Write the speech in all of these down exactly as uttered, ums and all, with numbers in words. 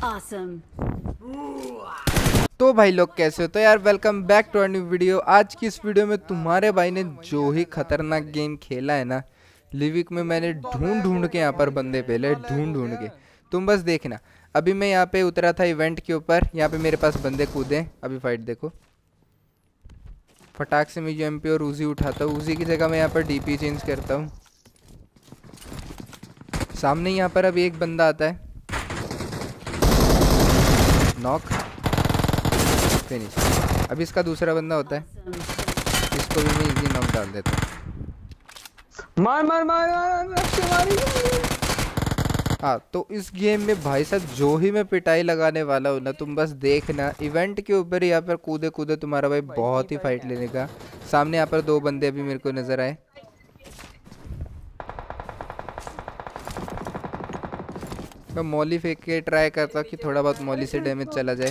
Awesome. तो भाई लोग कैसे हो? तो यार welcome back to a new video. आज की इस वीडियो में तुम्हारे भाई ने जो ही खतरनाक गेम खेला है ना, लिविक में मैंने ढूंढ ढूंढ के यहाँ पर बंदे पहले ढूंढ ढूंढ के, तुम बस देखना। अभी मैं यहाँ पे उतरा था इवेंट के ऊपर, यहाँ पे मेरे पास बंदे कूदे। अभी फाइट देखो, फटाक से मैं यूएमपी और उजी उठाता हूँ। उजी की जगह मैं यहाँ पर डीपी चेंज करता हूँ। सामने यहाँ पर अभी एक बंदा आता है, नॉक, फिनिश। अभी इसका दूसरा बंदा होता है, इसको भी मैं इजी नॉक डाल देता हूँ। मार मार मार मार, मार, मार। हाँ, तो इस गेम में भाई साहब जो ही मैं पिटाई लगाने वाला हूँ ना, तुम बस देखना। इवेंट के ऊपर यहाँ पर कूदे कूदे तुम्हारा भाई बहुत ही फाइट लेने का। सामने यहाँ पर दो बंदे अभी मेरे को नजर आए। मैं मॉली फेंक के ट्राई करता हूँ कि थोड़ा बहुत मॉली से डैमेज चला जाए,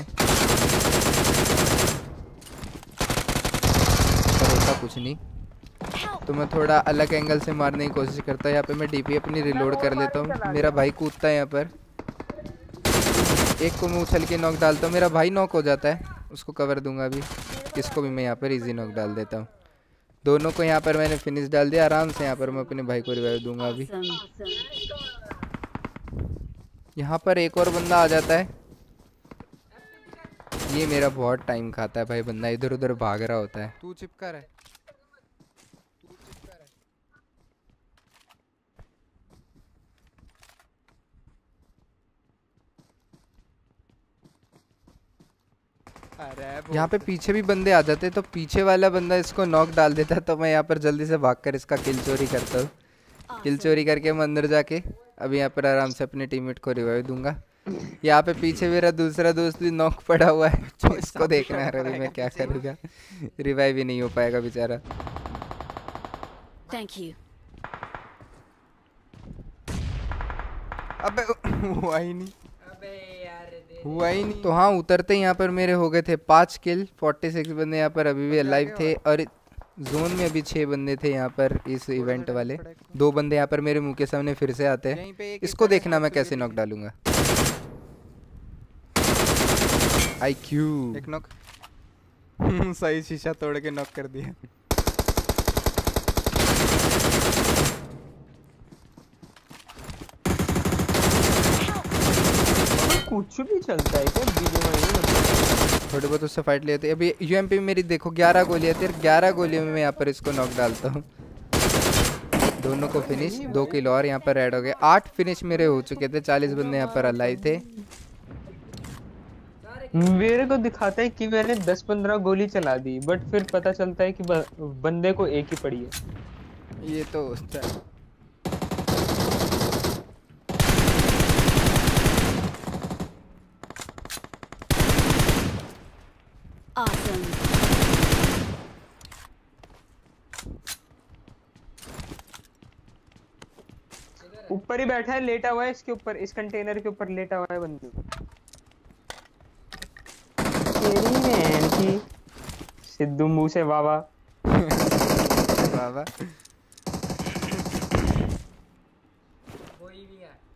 पर होता कुछ नहीं। तो मैं थोड़ा अलग एंगल से मारने की कोशिश करता हूँ। यहाँ पे मैं डीपी अपनी रिलोड कर लेता हूँ। मेरा भाई कूदता है यहाँ पर, एक को मैं उछल के नॉक डालता हूँ। मेरा भाई नॉक हो जाता है, उसको कवर दूंगा अभी। इसको भी मैं यहाँ पर इजी नॉक डाल देता हूँ। दोनों को यहाँ पर मैंने फिनिश डाल दिया आराम से। यहाँ पर मैं अपने भाई को रिवाइव दूंगा अभी। यहाँ पर एक और बंदा आ जाता है, ये मेरा बहुत टाइम खाता है भाई। बंदा इधर उधर भाग रहा होता है। तू चिपका रहा है, यहाँ पे पीछे भी बंदे आ जाते, तो पीछे वाला बंदा इसको नॉक डाल देता, तो मैं यहाँ पर जल्दी से भागकर इसका किल चोरी करता हूँ। किल चोरी करके मैं अंदर जाके अभी यहाँ पर आराम से अपने टीममेट को रिवाइव दूंगा। यहाँ पे पीछे मेरा दूसरा दोस्त भी नॉक पड़ा हुआ है, तो इसको देखना है अभी मैं क्या करूँगा। रिवाइव ही नहीं हो पाएगा बेचारा। Thank you. अबे हुआ ही नहीं, हुआ ही नहीं। तो हाँ, उतरते यहाँ पर मेरे हो गए थे पाँच किल। फोर्टी सिक्स बंदे यहाँ पर अभी भी अलाइव थे, और जोन में अभी छः बंदे थे यहाँ पर इस इवेंट वाले। दो बंदे यहाँ पर मेरे मुंह के सामने फिर से आते हैं। इसको देखना मैं कैसे नॉक डालूंगा। आई क्यू एक नॉक सही शीशा तोड़ के नॉक कर दिया। कुछ भी चलता है क्या बीच? थोड़े बहुत उससे फाइट लेते। अभी यूएमपी मेरी देखो ग्यारह गोलियां थी, ग्यारह गोलियों में मैं यहाँ पर इसको नॉक डालता हूँ। दोनों को फिनिश, दो किल और यहाँ पर ऐड हो गए। आठ फिनिश मेरे हो चुके थे, चालीस बंदे यहाँ पर अलाइव थे। मेरे को दिखाता है कि मैंने दस पंद्रह गोली चला दी, बट फिर पता चलता है कि बंदे को एक ही पड़ी है। ये तो होता है। Awesome. ऊपर ही बैठा है, लेटा हुआ है इसके ऊपर, इस कंटेनर के ऊपर लेटा हुआ है बंदू। तेरी बहन की सिद्धू मुंह से बाबा बाबा कोई भी है।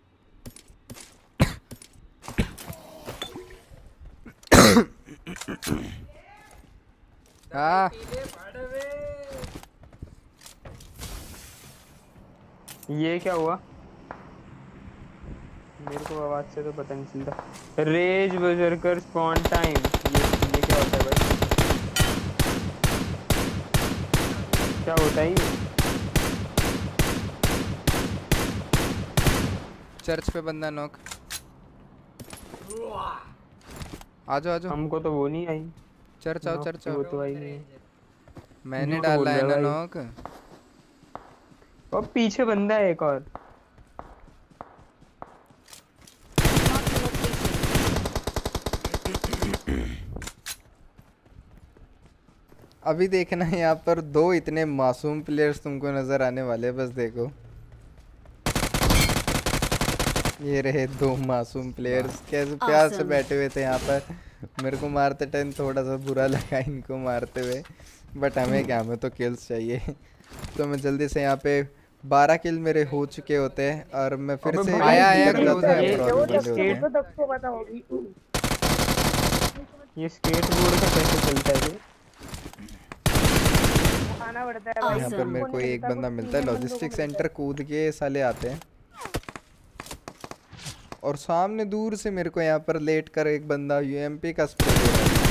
हाँ, ये क्या हुआ? मेरे को आवाज से तो पता नहीं चलता। रेज बजरकर स्पॉन टाइम, ये ये क्या होता है भाई? क्या होता है ये? चर्च पे बंदा नॉक। आ जाओ आ जाओ। हमको तो वो नहीं आई। चर्च आओ चर्च आओ। वो तो आई नहीं। मैंने डाला है ना नॉक। और पीछे बंदा है एक और। अभी देखना है यहाँ पर दो इतने मासूम प्लेयर्स तुमको नजर आने वाले, बस देखो। ये रहे दो मासूम प्लेयर्स, कैसे प्यार से बैठे हुए थे यहाँ पर। मेरे को मारते टाइम थोड़ा सा बुरा लगा इनको मारते हुए, बट हमें क्या, हमें तो किल्स चाहिए। तो मैं जल्दी से यहाँ पे बारह किल मेरे हो चुके होते हैं और मैं फिर अबे से भाई, आया आया ये- क्लोज ये- में ये- प्रॉब्लम बंदे होते स्केट- हैं। तो सबको पता होगी। ये स्केटबोर्ड का कैसे चलता है ये? खाना पड़ता है भाई। यहाँ पर मेरे को एक बंदा मिलता है लॉजिस्टिक सेंटर कूद के साले आते हैं और सामने दूर से मेरे को यहाँ पर लेट कर एक बंदा यूएमपी का स्प्रे दे रहा है।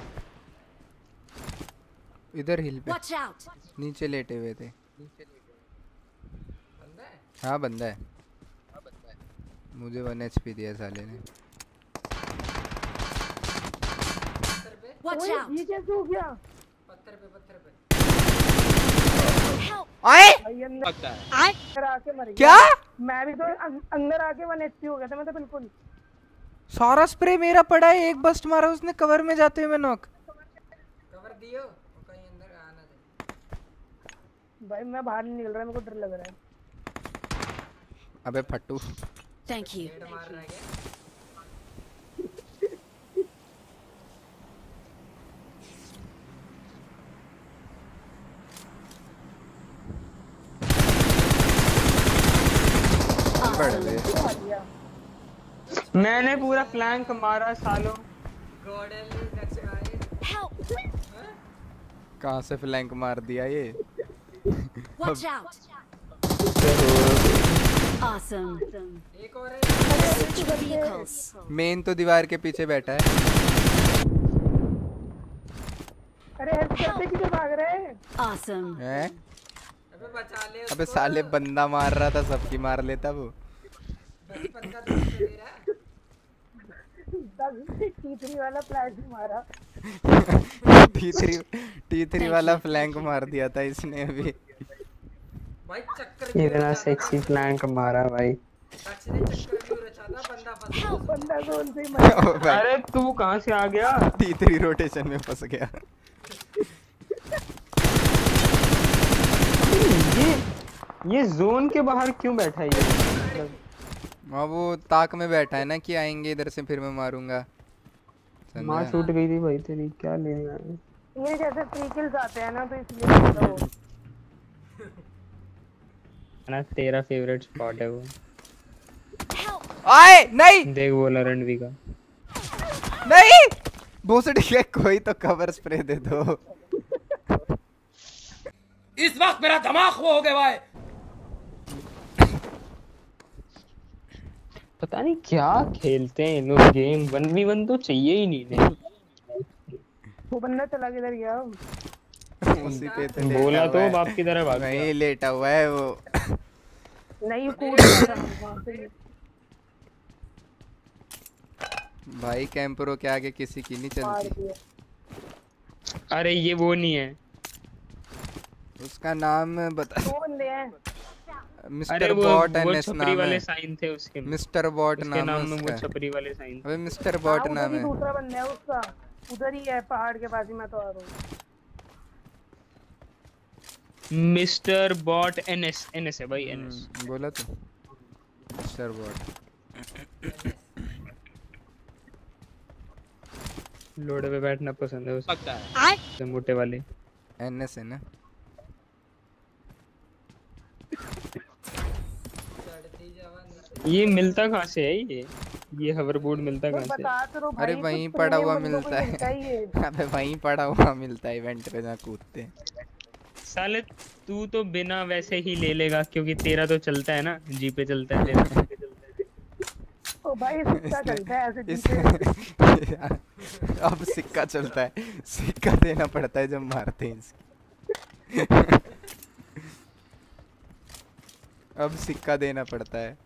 इधर हिल पे Watch out! नीचे लेटे हुए थे। बंदा है? हाँ बंदा है। मुझे वन एचपी दिया साले ने। पत्थर पे Watch ओए, out! ये कैसे हो गया पत्थर पे पत्थर पे Help! आए भाई? अंदर I अंदर आके मर गया। क्या मैं भी तो अं- अंदर आके वन एचपी हो गया था मैं तो बिल्कुल। सारा स्प्रे मेरा पड़ा है। एक बस्ट मारा उसने कवर में जाते हुए मैं नॉक। कवर दियो वो कहीं अंदर आना दे। भाई मैं बाहर नहीं निकल रहा, मेरे को डर लग रहा है। अबे फट्टू thank you. हेड मार रहा है क्या? बढ़ गए। आ गया। मैंने पूरा फ्लैंक मारा सालों। गॉडल दक्ष भाई Help! कहाँ से फ्लैंक मार दिया ये? Watch out! Awesome. एक और है। Switch vehicles. मेन तो दीवार के पीछे बैठा है। अरे हेल्प करते किधर भाग रहे हैं? Awesome. हैं? अबे बचा ले अबे उसको। साले बंदा मार रहा था सबकी मार लेता वो। बचपन का दोस्त है मेरा। टी थ्री वाला फ्लैश मारा। टी थ्री टी थ्री वाला फ्लैंक मार दिया था इसने अभी। भाई चक्कर क्यों इतना रचा था? सेक्सी फ्लैंक मारा भाई। दक्ष ने चक्कर क्यों रचा था? बंदा फंस गया। बंदा जोन से ही मर अरे तू कहाँ से आ गया? टी थ्री रोटेशन में फंस गया। ये ये जोन के बाहर क्यों बैठा है ये? हाँ वो ताक में बैठा है ना कि आएंगे इधर से फिर मैं मारूंगा। माँ समझा? छूट गई थी भाई तेरी, क्या लेने आए? ये जैसे फ्री किल्स आते हैं ना तो इसलिए बोलता हूँ। ना तेरा फेवरेट स्पॉट है वो। Help! आए नहीं देख बोला रणवी का। नहीं भोसड़ी के कोई तो कवर स्प्रे दे दो। इस वक्त मेरा दिमाग खो हो गया भाई। पता नहीं क्या खेलते हैं लोग गेम। वन वी वन तो चाहिए ही नहीं ने। वो बंदा चला किधर गया? उसी पे तो लेटा बोला हुआ तो है। बाप की तरह भाग गया। नहीं लेटा हुआ है वो। नहीं कूद गया था वहाँ से। भाई कैंपरो के आगे किसी की नहीं मार चलती। दिया। अरे ये वो नहीं है। उसका नाम बता। दो बंदे हैं। अरे मिस्टर वो बॉट वो एनएस छपरी नाम वाले है। साइन थे उसके में। मिस्टर बॉट उसके नाम नाम है में वो उसका। छपरी वाले साइन थे। अबे मिस्टर हाँ, बॉट उधर नाम ही है। दूसरा बंदा है उसका। उधर ही है पहाड़ के पास ही, मैं तो आ रहा हूँ। मिस्टर बॉट एनएस एनएस है भाई एनएस। हम्म, बोला तो मिस्टर बॉट। लोड़े पे बैठना पसंद है उसे। I से मोटे वाले। एनएस है ना। चढ़ती जवानी। ये मिलता कहाँ से है ये? ये हवरबोर्ड मिलता तो कहाँ से? बता तो रहो भाई, अरे कुछ वहीं तो पड़ा नहीं, हुआ बंदों को मिलता मिलता ही है। है। अबे वहीं पड़ा हुआ मिलता है इवेंट पे जहाँ कूदते हैं। साले तू तो बिना वैसे ही ले लेगा क्योंकि तेरा तो चलता है ना, जी पे चलता है तेरा। ओ भाई सिक्का चलता है ऐसे इस जीते। अब सिक्का चलता है। सिक्का देना पड़ता है जब मारते हैं इसको। अब सिक्का देना पड़ता है।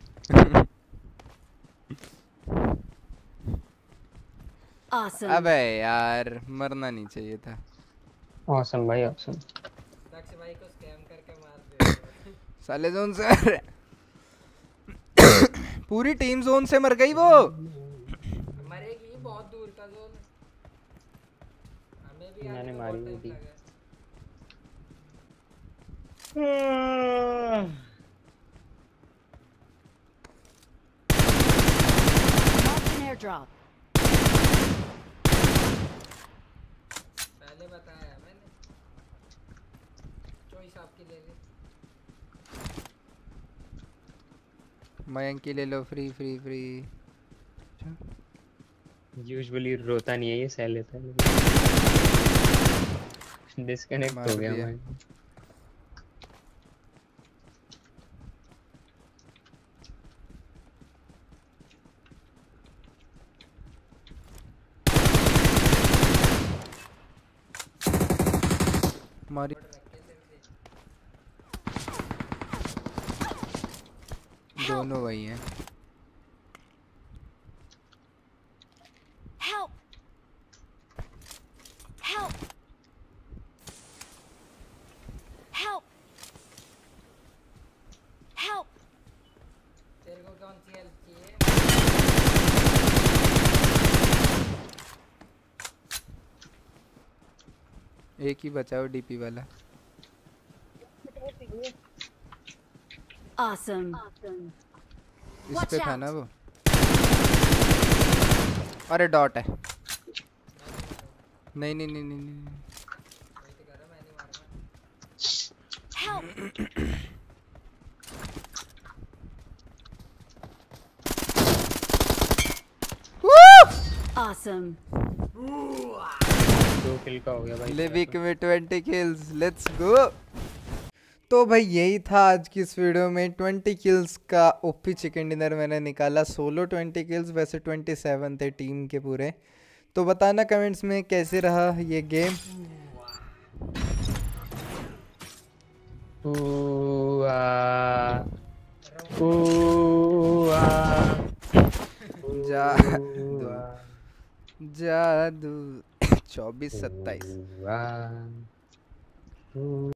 awesome. अबे यार मरना नहीं चाहिए था। ऑसम भाई ऑसम। दक्ष भाई को स्कैम करके मार दे। साले जोन से पूरी टीम जोन से मर गई वो। मरेगी, बहुत दूर का जोन। हमें भी मैंने आने में मारी बहुत थी। टाइम लगा। Mark an airdrop. पहले बताया मैंने। चॉइस आपकी ले ली। मयंक की ले लो फ्री फ्री फ्री। यूजुअली रोता नहीं है ये, सह लेता है। डिस्कनेक्ट मार हो गया दिया। मैं। मारी। दोनों वही हैं। Help! Help! Help! Help! तेरे को कौन सी हेल्प चाहिए? एक ही बचाओ डीपी वाला। Awesome. इस Watch पे था out. ना वो। अरे डॉट है। नहीं नहीं नहीं नहीं नहीं। वही तो कह रहा मैं नहीं मारूंगा। Help! Awesome. दो किल का हो गया भाई। लिविक में ट्वेंटी किल्स, लेट्स गो। तो भाई यही था आज की इस वीडियो में, ट्वेंटी किल्स का ओपी चिकन डिनर मैंने निकाला। सोलो ट्वेंटी किल्स, वैसे ट्वेंटी सेवन थे टीम के पूरे। तो बताना कमेंट्स में कैसे रहा ये गेम। ऊआ, ऊआ, जादू ऊआ, जादू। चौबीस सत्ताईस। ऊआ, ऊआ।